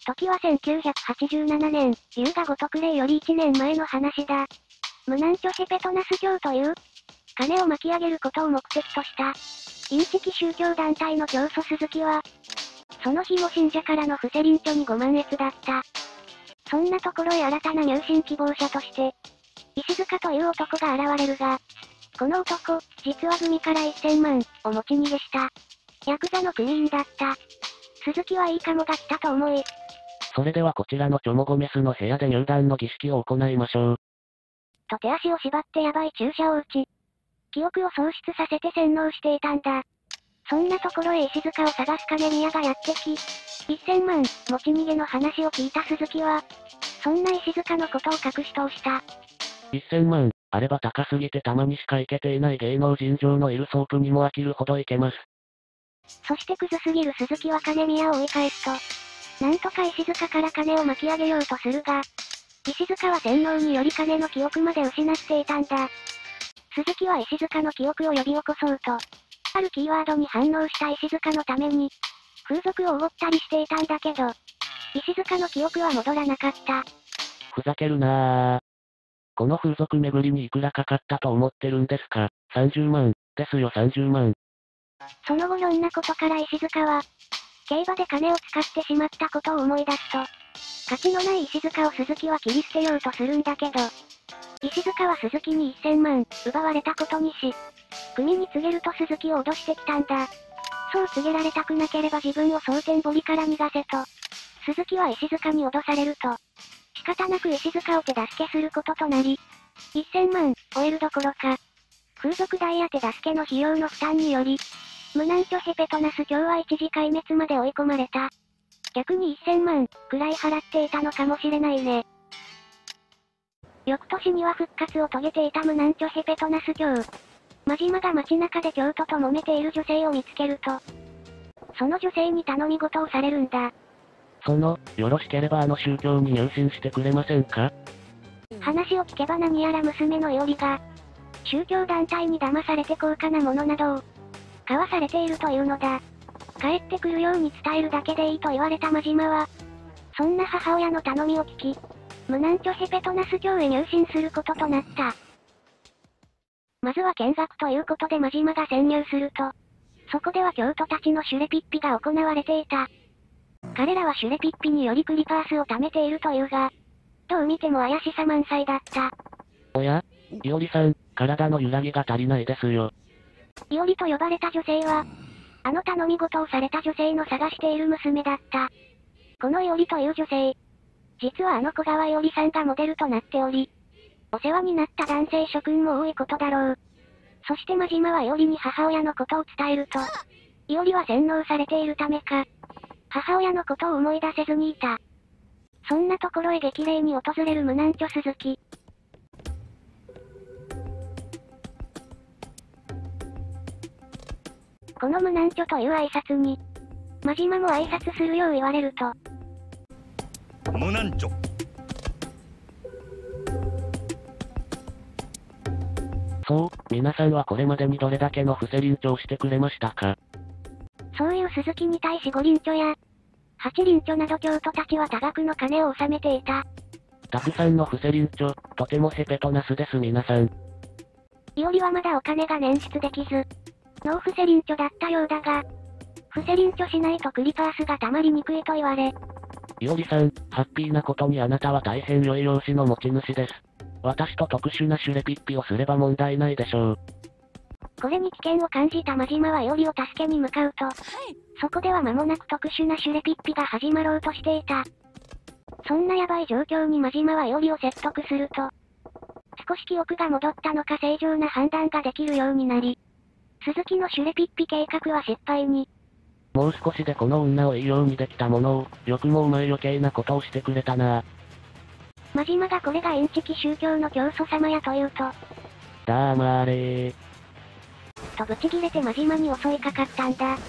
時は1987年、龍が如く霊より1年前の話だ。ムナンチョヘペトナス教という、金を巻き上げることを目的とした、インチキ宗教団体の教祖鈴木は、その日も信者からの伏せ臨書にご満悦だった。そんなところへ新たな入信希望者として、石塚という男が現れるが、この男、実は組から1000万を持ち逃げした。ヤクザの組員だった。鈴木はいいかもが来たと思い。 それではこちらのチョモゴメスの部屋で入団の儀式を行いましょう。 と手足を縛ってヤバい注射を打ち、記憶を喪失させて洗脳していたんだ。そんなところへ石塚を探す金宮がやってき、1000万持ち逃げの話を聞いた鈴木は、そんな石塚のことを隠し通した。 1000万、あれば高すぎてたまにしか行けていない芸能人上のいるソープにも飽きるほど行けます。 そしてクズすぎる鈴木は金宮を追い返すと、なんとか石塚から金を巻き上げようとするが、石塚は洗脳により金の記憶まで失っていたんだ。鈴木は石塚の記憶を呼び起こそうと、あるキーワードに反応した石塚のために、風俗をおごったりしていたんだけど、石塚の記憶は戻らなかった。 ふざけるなぁ。この風俗巡りにいくらかかったと思ってるんですか。30万、ですよ30万。 その後ひょんなことから石塚は、競馬で金を使ってしまったことを思い出すと、価値のない石塚を鈴木は切り捨てようとするんだけど、石塚は鈴木に1000万奪われたことにし、組に告げると鈴木を脅してきたんだ。そう告げられたくなければ自分を蒼天堀から逃がせと。鈴木は石塚に脅されると、仕方なく石塚を手助けすることとなり、1000万を得るどころか、風俗代や手助けの費用の負担により、ムナンチョヘペトナス教は一時壊滅まで追い込まれた。逆に1000万くらい払っていたのかもしれないね。翌年には復活を遂げていたムナンチョヘペトナス教。真島が街中で教徒と揉めている女性を見つけると、その女性に頼み事をされるんだ。 よろしければあの宗教に入信してくれませんか？ 話を聞けば何やら娘のいおりが、宗教団体に騙されて高価なものなどを、買わされているというのだ。帰ってくるように伝えるだけでいいと言われた真島は、そんな母親の頼みを聞き、ムナンチョヘペトナス教へ入信することとなった。まずは見学ということで真島が潜入すると、そこでは教徒たちのシュレピッピが行われていた。彼らはシュレピッピによりクリパースを貯めているというが、どう見ても怪しさ満載だった。 おや、いおりさん、体の揺らぎが足りないですよ。 いおりと呼ばれた女性は、あの頼み事をされた女性の探している娘だった。このいおりという女性、実はあの小川いおりさんがモデルとなっており、お世話になった男性諸君も多いことだろう。そして真島はいおりに母親のことを伝えると、いおりは洗脳されているためか、母親のことを思い出せずにいた。そんなところへ激励に訪れるムナンチョ鈴木。このムナンチョという挨拶に、真島も挨拶するよう言われると。 ムナンチョ。 そう、皆さんはこれまでにどれだけの伏せ臨書をしてくれましたか？ そういう鈴木に対し5臨書や、8臨書など教徒たちは多額の金を納めていた。 たくさんの伏せ臨書、とてもヘペトナスです皆さん。 いおりはまだお金が捻出できず、ノー伏せ臨書だったようだが、伏せ臨書しないとクリパースが溜まりにくいと言われ。 いおりさん、ハッピーなことにあなたは大変良い容姿の持ち主です。私と特殊なシュレピッピをすれば問題ないでしょう。 これに危険を感じた真島はいおりを助けに向かうと、そこでは間もなく特殊なシュレピッピが始まろうとしていた。そんなヤバい状況に真島はいおりを説得すると、少し記憶が戻ったのか正常な判断ができるようになり、鈴木のシュレピッピ計画は失敗に。 もう少しでこの女をいいようにできたものを、よくもお前余計なことをしてくれたな。 真島がこれがインチキ宗教の教祖様やと言うと、 だまーれー。 とブチギレて真島に襲いかかったんだ。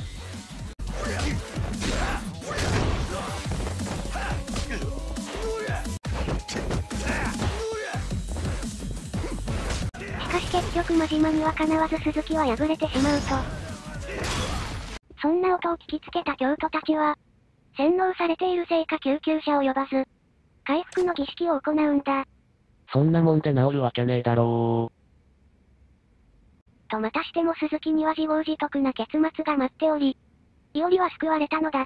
しかし結局真島にはかなわず鈴木は敗れてしまうと、そんな音を聞きつけた教徒たちは、 洗脳されているせいか救急車を呼ばず、回復の儀式を行うんだ。 そんなもんで治るわけねえだろとまたしても鈴木には自業自得な結末が待っており、伊織は救われたのだった。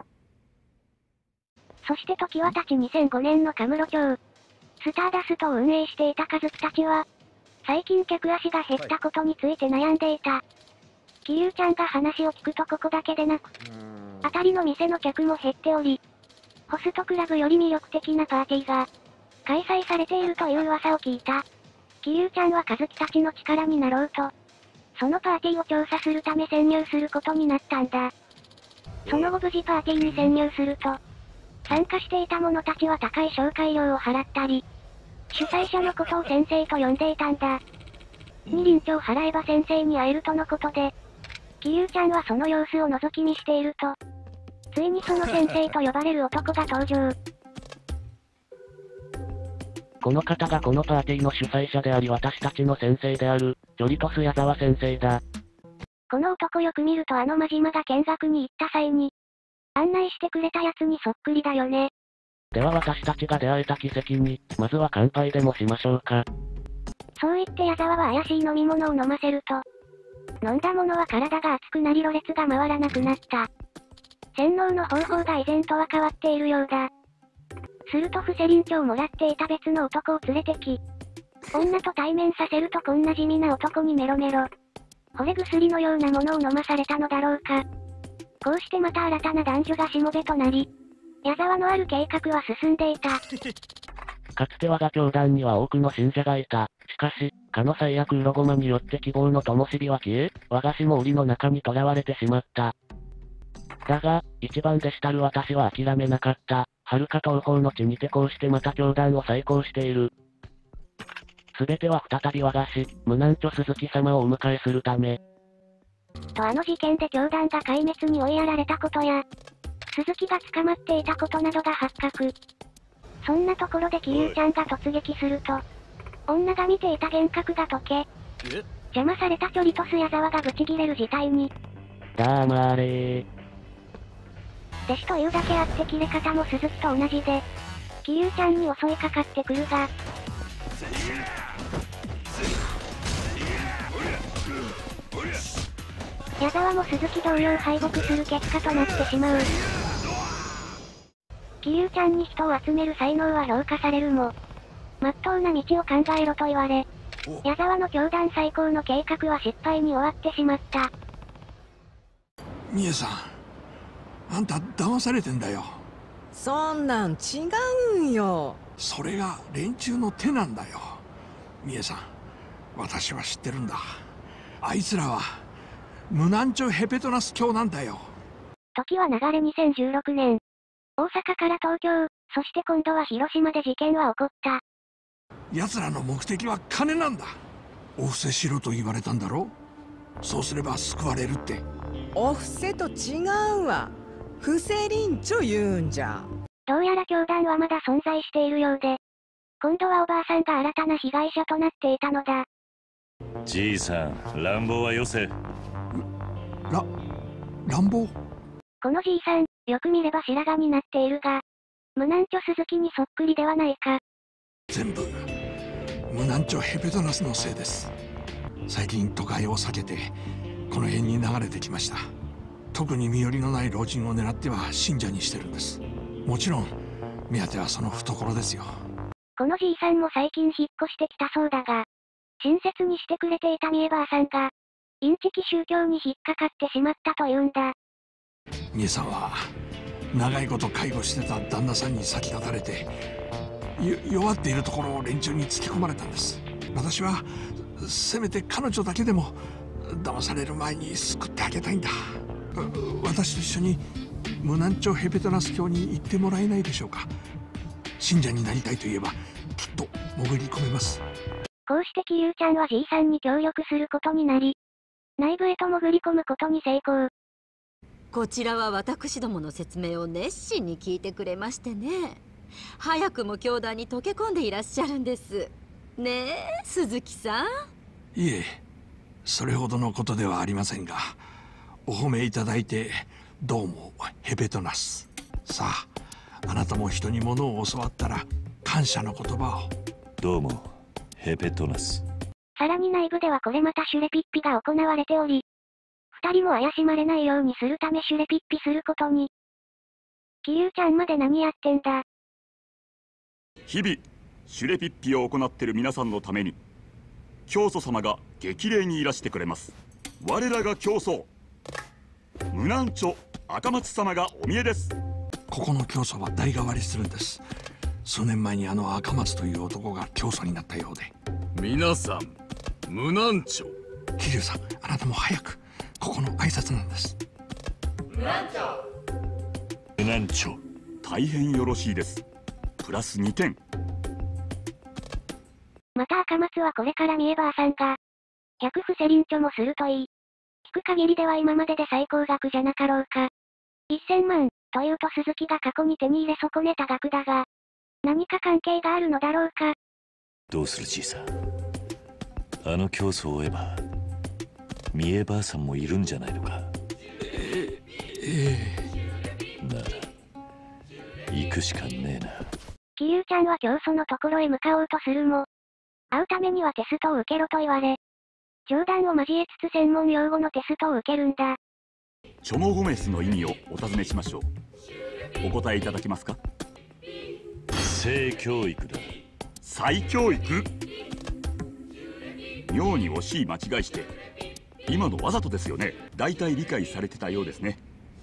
そして時は経ち2005年のカムロ町。スターダストを運営していた家族たちは、最近客足が減ったことについて悩んでいた。キリュウちゃんが話を聞くとここだけでなく、辺りの店の客も減っており、ホストクラブより魅力的なパーティーが、開催されているという噂を聞いた。キリュウちゃんはカズキたちの力になろうと、そのパーティーを調査するため潜入することになったんだ。その後無事パーティーに潜入すると、参加していた者たちは高い紹介料を払ったり、主催者のことを先生と呼んでいたんだ。にリンチを払えば先生に会えるとのことで、キリュウちゃんはその様子を覗き見していると、ついにその先生と呼ばれる男が登場。 この方がこのパーティーの主催者であり私たちの先生である、ジョリトス矢沢先生だ。 この男よく見ると真島が見学に行った際に、案内してくれたやつにそっくりだよね。 では私たちが出会えた奇跡に、まずは乾杯でもしましょうか。 そう言って矢沢は怪しい飲み物を飲ませると、飲んだものは体が熱くなりろれつが回らなくなった。洗脳の方法が以前とは変わっているようだ。するとフセリンチョをもらっていた別の男を連れてき、女と対面させるとこんな地味な男にメロメロ。惚れ薬のようなものを飲まされたのだろうか。こうしてまた新たな男女がしもべとなり、矢沢のある計画は進んでいた。 かつて我が教団には多くの信者がいた。しかし、かの最悪ウロゴマによって希望の灯火は消え、我が師も檻の中に囚われてしまった。だが、一番弟子たる私は諦めなかった。遥か東方の地にてこうしてまた教団を再興している。すべては再び我が師、無難著鈴木様をお迎えするため。 とあの事件で教団が壊滅に追いやられたことや、鈴木が捕まっていたことなどが発覚。そんなところでキリュウちゃんが突撃すると、女が見ていた幻覚が解け、邪魔されたチョリトス矢沢がブチギレる事態に。 だまーれー。 弟子というだけあって切れ方も鈴木と同じで、キリュウちゃんに襲いかかってくるが、矢沢も鈴木同様敗北する結果となってしまう。キリュウちゃんに人を集める才能は評価されるも、真っ当な道を考えろと言われ、矢沢の教団再興の計画は失敗に終わってしまった。 ミエさん、あんた騙されてんだよ。 そんなん違うんよ。 それが連中の手なんだよ。ミエさん、私は知ってるんだ。あいつらは無難著ヘペトナス教なんだよ。 時は流れ2016年。大阪から東京、そして今度は広島で事件は起こった。 奴らの目的は金なんだ。お布施しろと言われたんだろ。そうすれば救われるって。 お布施と違うわ。不正臨著言うんじゃ。 どうやら教団はまだ存在しているようで、今度はおばあさんが新たな被害者となっていたのだ。 じいさん、乱暴はよせ。 乱暴？ このじいさん、よく見れば白髪になっているが、無難著鈴木にそっくりではないか。 全部無難著ヘペトナスのせいです。最近都会を避けてこの辺に流れてきました。特に身寄りのない老人を狙っては信者にしてるんです。もちろん目当てはその懐ですよ。 このじいさんも最近引っ越してきたそうだが、親切にしてくれていた三重ばあさんがインチキ宗教に引っかかってしまったというんだ。 三重さんは長いこと介護してた旦那さんに先立たれて弱っているところを連中に突き込まれたんです。私はせめて彼女だけでも騙される前に救ってあげたいんだ。私と一緒に無難著ヘペトナス教に行ってもらえないでしょうか。信者になりたいと言えばきっと潜り込めます。 こうしてキリュウちゃんはじいさんに協力することになり、内部へと潜り込むことに成功。 こちらは私どもの説明を熱心に聞いてくれましてね。早くも教団に溶け込んでいらっしゃるんです。ねえ、鈴木さん。 いえ、それほどのことではありませんが、お褒めいただいてどうもヘペトナス。さあ、あなたも人に物を教わったら感謝の言葉を。 どうもヘペトナス。 さらに内部ではこれまたシュレピッピが行われており、二人も怪しまれないようにするためシュレピッピすることに。キリュウちゃんまで何やってんだ。 日々シュレピッピを行っている皆さんのために教祖様が激励にいらしてくれます。我らが教祖無南町赤松様がお見えです。 ここの教祖は代替わりするんです。数年前にあの赤松という男が教祖になったようで。 皆さん、無南町。 桐生さん、あなたも早く。ここの挨拶なんです。 無南町。 大変よろしいです。プラス2点。 また赤松はこれから三重ばあさんが100伏せ臨調もするといい。聞く限りでは今までで最高額じゃなかろうか。1000万というと鈴木が過去に手に入れ損ねた額だが、何か関係があるのだろうか。 どうするじいさん。あの教祖を追えば三重ばあさんもいるんじゃないのか。なら行くしかねえな。 キリュウちゃんは教祖のところへ向かおうとするも、会うためにはテストを受けろと言われ、冗談を交えつつ専門用語のテストを受けるんだ。 チョモゴメスの意味をお尋ねしましょう。お答えいただけますか。 性教育だ。 再教育。妙に惜しい間違いして、今のわざとですよね。大体理解されてたようですね。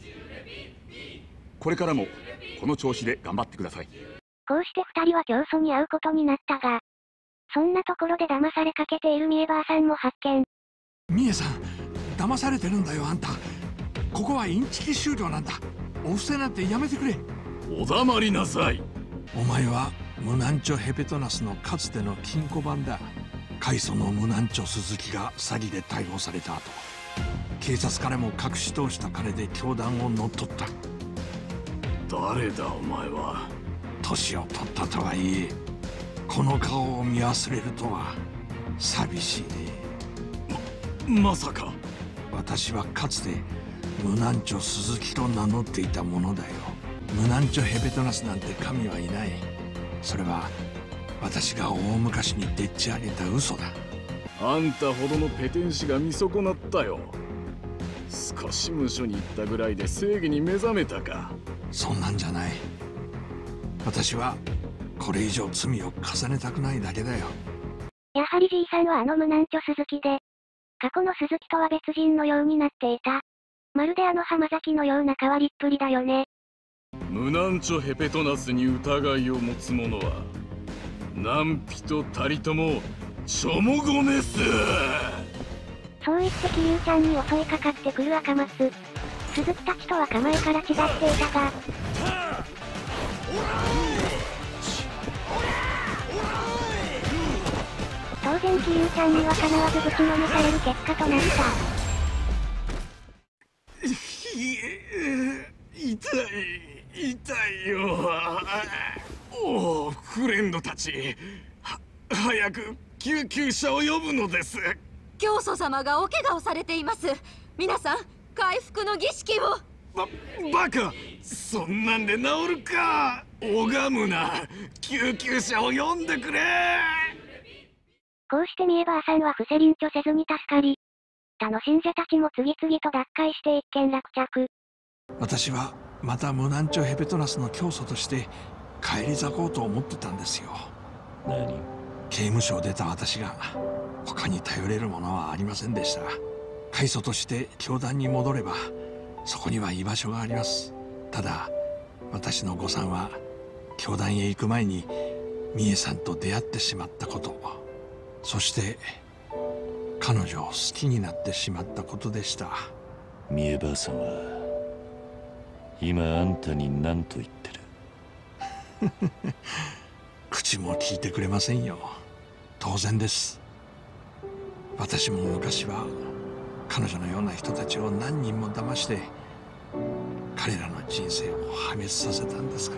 これからもこの調子で頑張ってください。 こうして二人は教祖に会うことになったが、そんなところで騙されかけている三重ばあさんも発見。 三重さん、騙されてるんだよあんた。ここはインチキ終了なんだ。お布施なんてやめてくれ。 お黙りなさい。 お前は無南町ヘペトナスのかつての金庫番だ。開祖の無南町鈴木が詐欺で逮捕された後、警察からも隠し通した金で教団を乗っ取った。 誰だお前は。 年を取ったとはいえ、この顔を見忘れるとは寂しいね。 まさか。 私はかつて無南町鈴木と名乗っていたものだよ。無南町ヘペトナスなんて神はいない。それは私が大昔にでっち上げた嘘だ。 あんたほどのペテン師が見損なったよ。少し無所に行ったぐらいで正義に目覚めたか。 そんなんじゃない。私はこれ以上罪を重ねたくないだけだよ。 やはりじいさんはあの無南町鈴木で、過去の鈴木とは別人のようになっていた。まるであの浜崎のような変わりっぷりだよね。 無南町ヘペトナスに疑いを持つ者は何人たりともチョモゴメス。 そう言ってキリュウちゃんに襲いかかってくる赤松。鈴木たちとは構えから違っていたが、当然キリュウちゃんにはかなわずぶちのめされる結果となった。 痛いよ。おお、フレンドたち、早く救急車を呼ぶのです。 教祖様がお怪我をされています。皆さん回復の儀式を。 バカ、そんなんで治るか。拝むな。救急車を呼んでくれ。 こうして三重ばあさんは伏せ臨居せずに助かり、他の信者たちも次々と脱会して一件落着。 私はまた無南町ヘペトナスの教祖として返り咲こうと思ってたんですよ。 何？ 刑務所を出た私が他に頼れるものはありませんでした。開祖として教団に戻ればそこには居場所があります。ただ私の誤算は教団へ行く前に美恵さんと出会ってしまったこと、そして彼女を好きになってしまったことでした。 三重ばあさんは今あんたに何と言ってる？ 口も聞いてくれませんよ。当然です。私も昔は彼女のような人たちを何人も騙して彼らの人生を破滅させたんですから。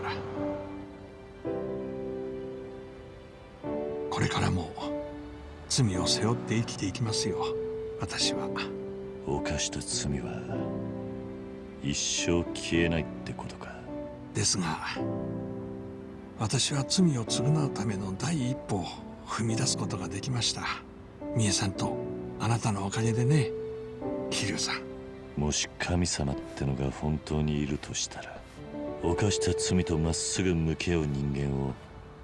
これからも罪を背負って生きていきますよ、私は。 犯した罪は一生消えないってことか。 ですが、私は罪を償うための第一歩を踏み出すことができました。美恵さんとあなたのおかげでね、桐生さん。 もし神様ってのが本当にいるとしたら、犯した罪とまっすぐ向き合う人間を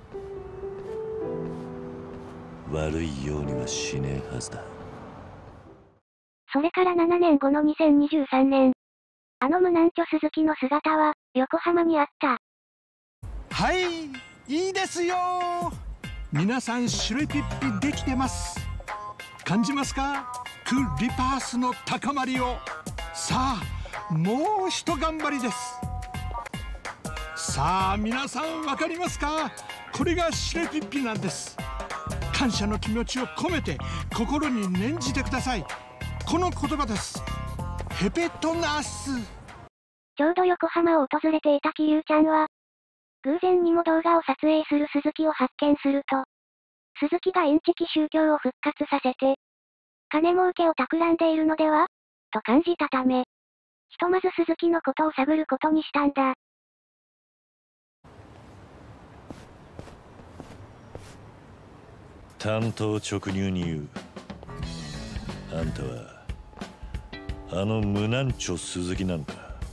悪いようにはしねえはずだ。 それから7年後の2023年、あの無難著鈴木の姿は横浜にあった。 はい、いいですよ。皆さんシュレピッピできてます。感じますか？クリパースの高まりを。さあ、もう一頑張りです。さあ、皆さん分かりますか？これがシュレピッピなんです。感謝の気持ちを込めて心に念じてください。この言葉です。ヘペトナス。 ちょうど横浜を訪れていた桐生ちゃんは、偶然にも動画を撮影する鈴木を発見すると、鈴木がインチキ宗教を復活させて、金儲けを企んでいるのではと感じたため、ひとまず鈴木のことを探ることにしたんだ。 単刀直入に言う。あんたはあの無難著鈴木なのか？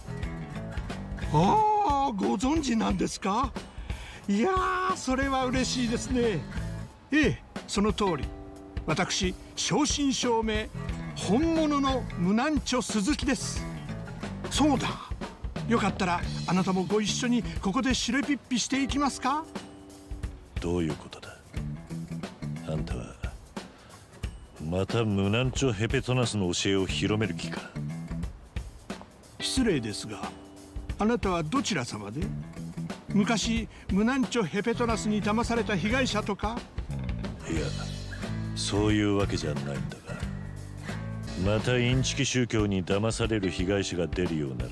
ああ、ご存知なんですか？いやー、それは嬉しいですね。ええ、その通り。私、正真正銘本物の無難著鈴木です。そうだ、よかったらあなたもご一緒にここでシュレピッピしていきますか？ どういうことだ？あんたはまた無難著ヘペトナスの教えを広める気か？ 失礼ですが、あなたはどちら様で？昔無難著ヘペトナスに騙された被害者とか？ いや、そういうわけじゃないんだが、またインチキ宗教に騙される被害者が出るようなら、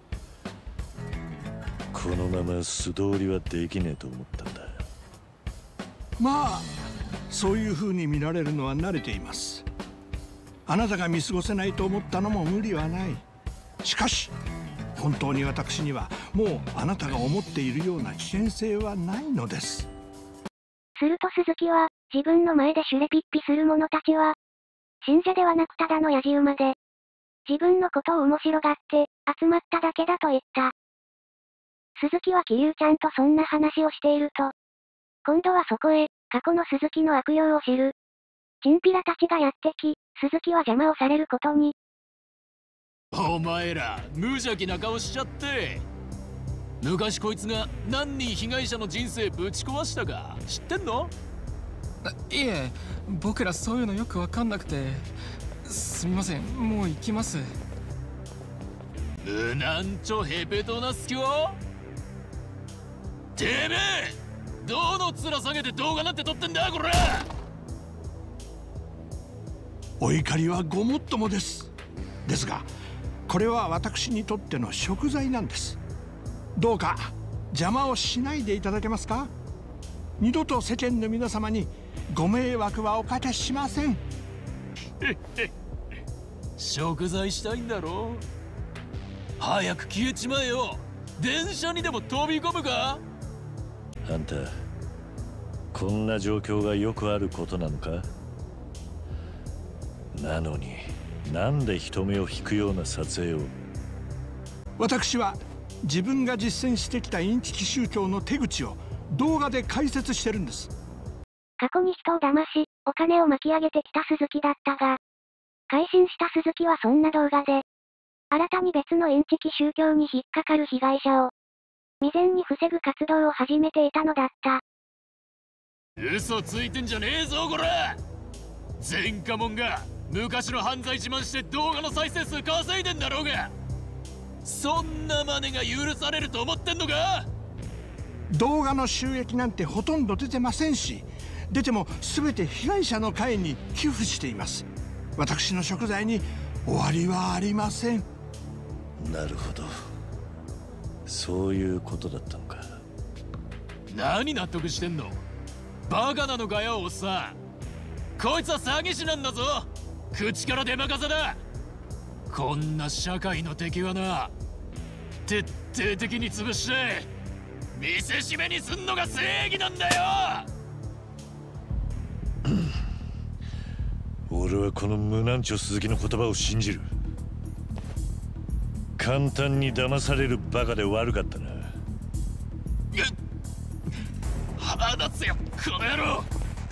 このまま素通りはできねえと思ったんだ。 まあ、そういう風に見られるのは慣れています。あなたが見過ごせないと思ったのも無理はない。しかし本当に私にはもうあなたが思っているような危険性はないのです。 すると鈴木は、自分の前でシュレピッピする者たちは、信者ではなくただのやじ馬で、自分のことを面白がって集まっただけだと言った。鈴木は桐生ちゃんとそんな話をしていると、今度はそこへ、過去の鈴木の悪用を知るチンピラたちがやってき、鈴木は邪魔をされることに。 お前ら無邪気な顔しちゃって。昔こいつが何人被害者の人生ぶち壊したか知ってんの？ いえ、僕らそういうのよくわかんなくて。すみません、もう行きます。 無難著ヘペトナス教？てめえどの面下げて動画なんて撮ってんだこれ。 お怒りはごもっともです。ですが、これは私にとっての贖罪なんです。どうか邪魔をしないでいただけますか？二度と世間の皆様にご迷惑はおかけしません。 贖罪したいんだろ？早く消えちまえよ。電車にでも飛び込むか？ あんた、こんな状況がよくあることなのか？なのになんで人目を引くような撮影を？ 私は自分が実践してきたインチキ宗教の手口を動画で解説してるんです。 過去に人を騙し、お金を巻き上げてきた鈴木だったが、改心した鈴木はそんな動画で、新たに別のインチキ宗教に引っかかる被害者を、未然に防ぐ活動を始めていたのだった。 嘘ついてんじゃねえぞこら。前科者が昔の犯罪自慢して動画の再生数稼いでんだろうが、そんな真似が許されると思ってんのか？ 動画の収益なんてほとんど出てませんし、出ても全て被害者の会に寄付しています。私の贖罪に終わりはありません。 なるほど、そういうことだったのか。 何納得してんの？バカなのかよおっさん。こいつは詐欺師なんだぞ。口から出任せだ。こんな社会の敵はな、 徹底的に潰して見せしめにすんのが正義なんだよ。 俺はこの無難著鈴木の言葉を信じる。簡単に騙されるバカで悪かったな。 放つよこの野郎。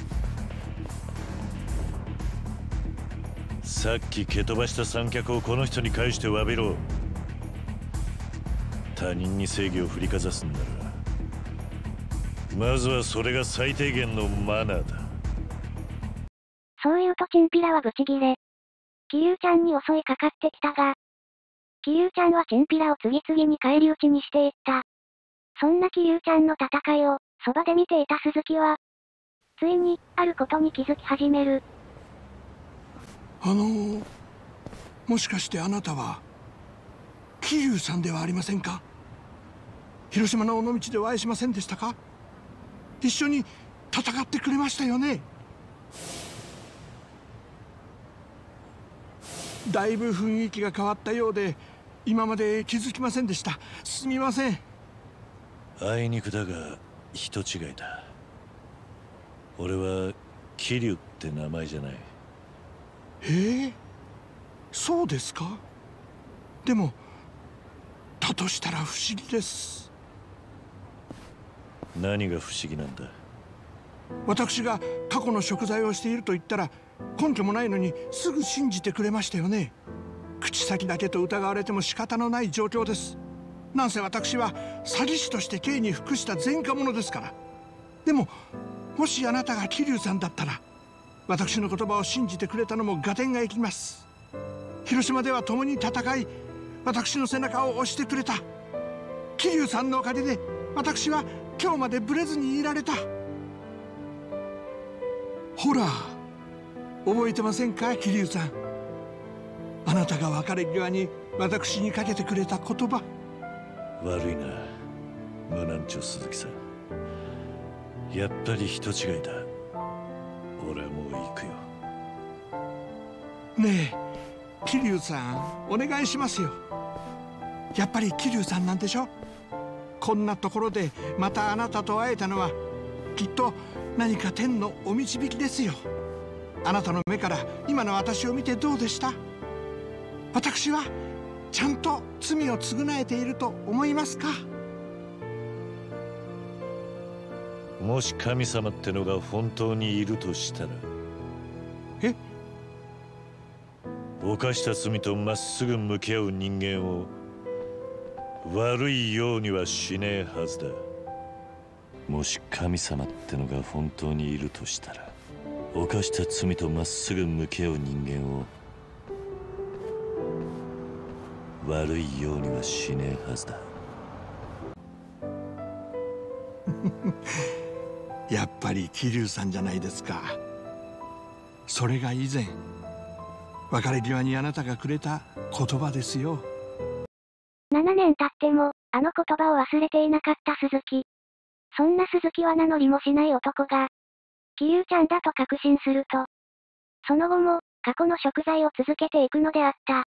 さっき蹴飛ばした三脚をこの人に返して詫びろ。他人に正義を振りかざすんならまずはそれが最低限のマナーだ。 そう言うとチンピラはブチギレ。桐生ちゃんに襲いかかってきたが、桐生ちゃんはチンピラを次々に返り討ちにしていった。そんな桐生ちゃんの戦いをそばで見ていた鈴木は、ついにあることに気づき始める。 もしかしてあなたは桐生さんではありませんか？広島の尾道でお会いしませんでしたか？一緒に戦ってくれましたよね。だいぶ雰囲気が変わったようで今まで気づきませんでした。すみません。 あいにくだが人違いだ。俺は桐生って名前じゃない。 そうですか？でもだとしたら不思議です。 何が不思議なんだ？ 私が過去の贖罪をしていると言ったら根拠もないのにすぐ信じてくれましたよね。口先だけと疑われても仕方のない状況です。なんせ私は詐欺師として刑に服した前科者ですから。でももしあなたが桐生さんだったら私の言葉を信じてくれたのも合点がいきます。広島では共に戦い私の背中を押してくれた桐生さんのおかげで私は今日までブレずにいられた。ほら覚えてませんか桐生さん。あなたが別れ際に私にかけてくれた言葉。 悪いな無難著鈴木さん。やっぱり人違いだ。俺はもう行くよ。 ねえ桐生さんお願いしますよ。やっぱり桐生さんなんでしょ。こんなところでまたあなたと会えたのはきっと何か天のお導きですよ。あなたの目から今の私を見てどうでした？私はちゃんと罪を償えていると思いますか？ もし神様ってのが本当にいるとしたら、犯した罪とまっすぐ向き合う人間を悪いようにはしねえはずだ。もし神様ってのが本当にいるとしたら、犯した罪とまっすぐ向き合う人間を悪いようにはしねえはずだ。 やっぱり桐生さんじゃないですか。それが以前別れ際にあなたがくれた言葉ですよ。 7年経ってもあの言葉を忘れていなかった鈴木。そんな鈴木は名乗りもしない男が桐生ちゃんだと確信すると、その後も過去の贖罪を続けていくのであった。